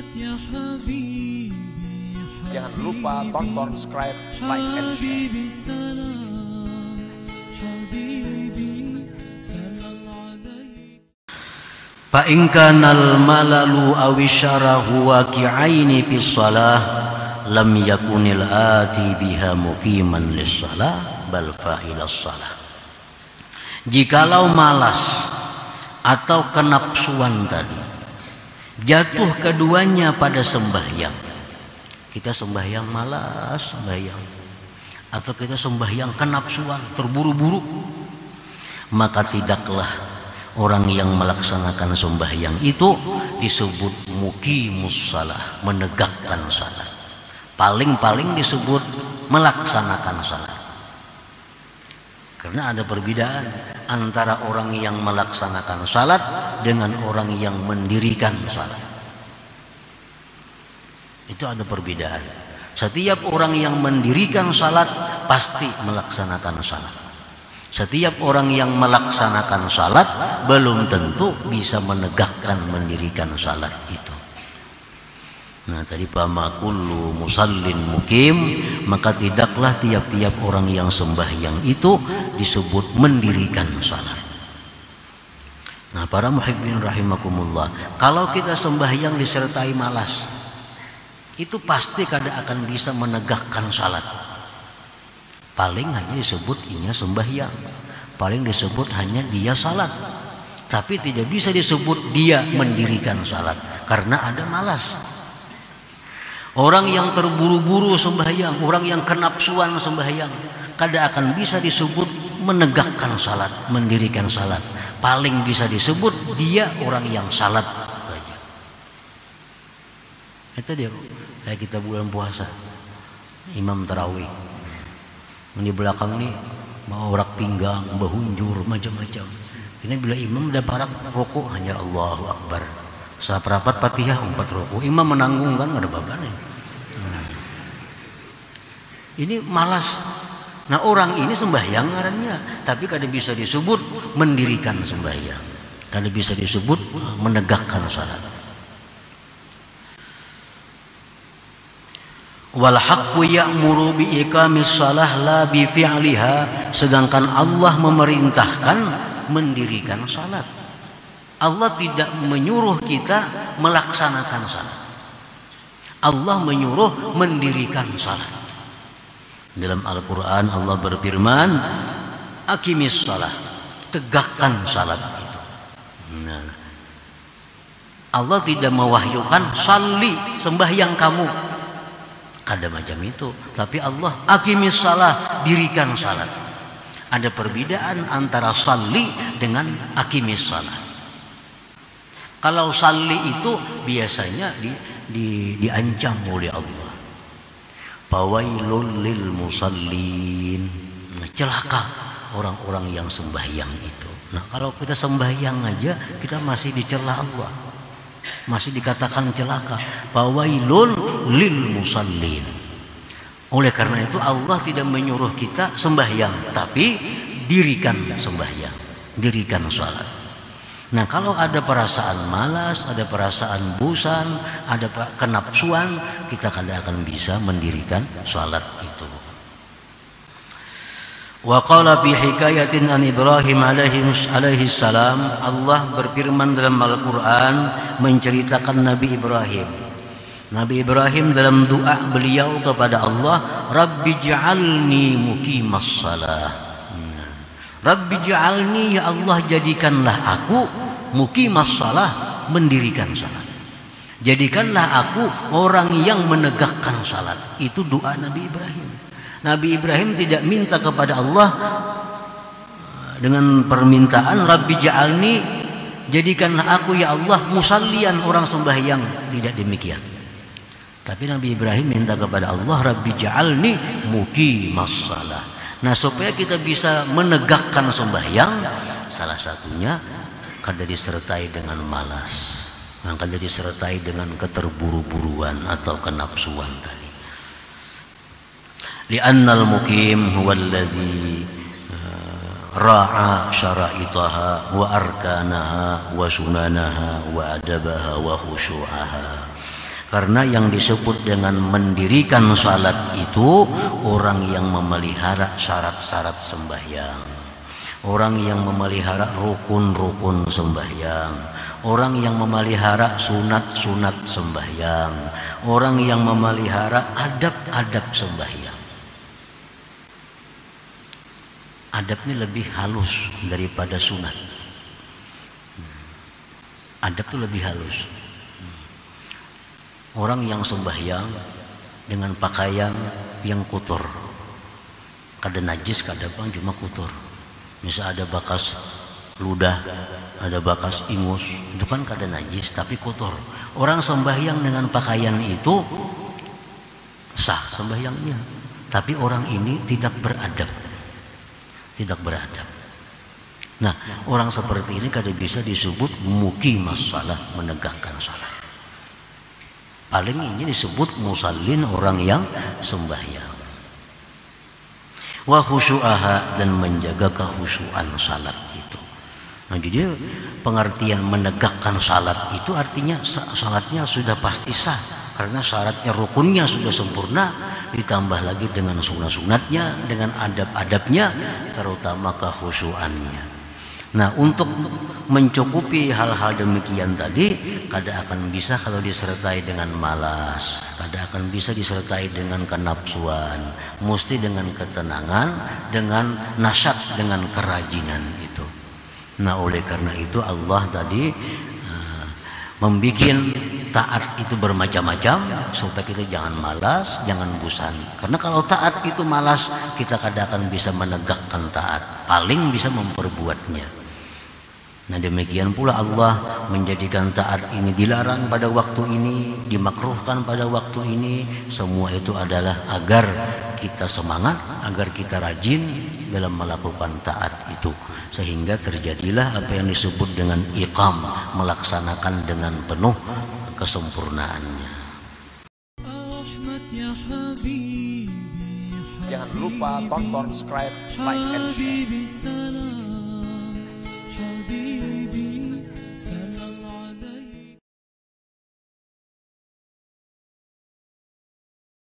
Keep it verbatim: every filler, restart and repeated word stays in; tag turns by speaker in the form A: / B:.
A: Jangan lupa tonton, subscribe, like, and share.
B: Fa in kana al-malalu aw syarahu waqi'aini fi shalah lam yakunil ati biha muqiman lis-shalah bal fa'ilas shalah. Jikalau malas atau kenapsuan tadi jatuh keduanya pada sembahyang, kita sembahyang malas sembahyang, atau kita sembahyang kenapsuan terburu-buru, maka tidaklah orang yang melaksanakan sembahyang itu disebut muqimus shalah, menegakkan salat. Paling-paling disebut melaksanakan salat. Karena ada perbedaan antara orang yang melaksanakan salat dengan orang yang mendirikan salat. Itu ada perbedaan. Setiap orang yang mendirikan salat pasti melaksanakan salat. Setiap orang yang melaksanakan salat belum tentu bisa menegakkan mendirikan salat itu. Nah tadi fama kullu musallin mukim, maka tidaklah tiap-tiap orang yang sembahyang itu disebut mendirikan salat. Nah para muhibbin rahimakumullah, kalau kita sembahyang disertai malas, itu pasti kada akan bisa menegakkan salat. Paling hanya disebut inya sembahyang, paling disebut hanya dia salat, tapi tidak bisa disebut dia mendirikan salat karena ada malas. Orang yang terburu-buru sembahyang, orang yang kenapsuan sembahyang, kada akan bisa disebut menegakkan salat, mendirikan salat. Paling bisa disebut dia orang yang salat saja. Itu dia kayak kita bulan puasa, imam tarawih. Di belakang nih mau rak pinggang, bahunjur, macam-macam. Ini bila imam udah parak rokok hanya Allahu Akbar. Saperapat Fatihah empat rokok. Imam menanggung kan ada apa-apa nih. Hmm. Ini malas. Nah orang ini sembahyang ngarannya, tapi kada bisa disebut mendirikan sembahyang. Kada bisa disebut menegakkan salat. Wal haqqu ya'muru bi iqamis shalah la bi fi'liha, sedangkan Allah memerintahkan mendirikan salat. Allah tidak menyuruh kita melaksanakan salat. Allah menyuruh mendirikan salat. Dalam Al-Qur'an Allah berfirman, aqimis shalah, tegakkan salat itu. Nah, Allah tidak mewahyukan salli, sembahyang kamu. Ada macam itu, tapi Allah aqimis shalah, dirikan salat. Ada perbedaan antara salli dengan aqimis shalah. Kalau salli itu biasanya di, di, diancam oleh Allah. Fawailul lil musallin, nah, celaka orang-orang yang sembahyang itu. Nah kalau kita sembahyang aja kita masih dicela Allah, masih dikatakan celaka. Fawailul lil musallin. Oleh karena itu Allah tidak menyuruh kita sembahyang, tapi dirikan sembahyang, dirikan salat. Nah kalau ada perasaan malas, ada perasaan bosan, ada kenapsuan, kita kada akan bisa mendirikan salat itu. Wa qala fi hikayatin an Ibrahim alaihi salam, Allah berfirman dalam Al-Qur'an menceritakan Nabi Ibrahim. Nabi Ibrahim dalam doa beliau kepada Allah, Rabbi ja'alni muqimas shalah. Rabbi ja'alni, ya Allah jadikanlah aku muqimas shalah, mendirikan salat. Jadikanlah aku orang yang menegakkan salat. Itu doa Nabi Ibrahim. Nabi Ibrahim tidak minta kepada Allah dengan permintaan Rabbi ja'alni, jadikanlah aku ya Allah musallian, orang sembahyang. Tidak demikian. Tapi Nabi Ibrahim minta kepada Allah Rabbi ja'alni muqimas shalah. Nah supaya kita bisa menegakkan sembahyang, salah satunya kada disertai dengan malas, kada disertai dengan keterburu-buruan atau kenapsuan tadi. Li'annal muqim huwa allazi ra'a syara'itaha wa arkanaha wa sunanaha wa adabaha wa khusyu'aha. Karena yang disebut dengan mendirikan salat itu orang yang memelihara syarat-syarat sembahyang, orang yang memelihara rukun-rukun sembahyang, orang yang memelihara sunat-sunat sembahyang, orang yang memelihara adab-adab sembahyang. Adabnya lebih halus daripada sunat. Adab itu lebih halus. Orang yang sembahyang dengan pakaian yang kotor, kada najis, kada apa, cuma kotor. Misal ada bakas ludah, ada bakas ingus, itu kan kada najis tapi kotor. Orang sembahyang dengan pakaian itu sah sembahyangnya, tapi orang ini tidak beradab. Tidak beradab. Nah, orang seperti ini kada bisa disebut muqimas salat, menegakkan salat. Paling ini disebut musallin, orang yang sembahyang. Wa khusyu'aha, dan menjaga kekhusyuan salat itu. Nah, jadi pengertian menegakkan salat itu artinya salatnya sudah pasti sah, karena syaratnya rukunnya sudah sempurna, ditambah lagi dengan sunat-sunatnya, dengan adab-adabnya, terutama kekhusyuannya. Nah, untuk mencukupi hal-hal demikian tadi, kada akan bisa kalau disertai dengan malas, kada akan bisa disertai dengan kenapsuan, mesti dengan ketenangan, dengan nasyat, dengan kerajinan itu. Nah, oleh karena itu Allah tadi uh, membikin taat itu bermacam-macam supaya kita jangan malas, jangan bosan. Karena kalau taat itu malas, kita kada akan bisa menegakkan taat, paling bisa memperbuatnya. Nah, demikian pula Allah menjadikan taat ini dilarang pada waktu ini, dimakruhkan pada waktu ini. Semua itu adalah agar kita semangat, agar kita rajin dalam melakukan taat itu, sehingga terjadilah apa yang disebut dengan iqam, melaksanakan dengan penuh kesempurnaannya.
A: Jangan lupa tonton, subscribe, like, and share.